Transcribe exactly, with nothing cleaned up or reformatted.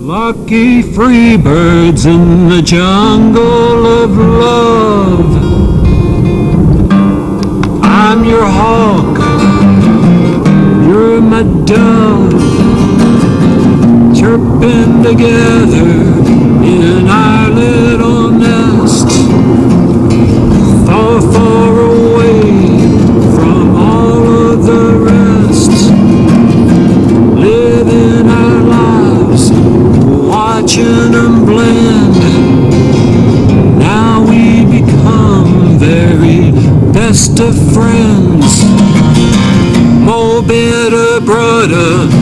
Lucky free birds in the jungle of love. I'm your hawk, you're my dove, chirping together in our little nest, far, far away from all of the rest, living our lives, watching them blend. Now we become very best of friends, more bitter brother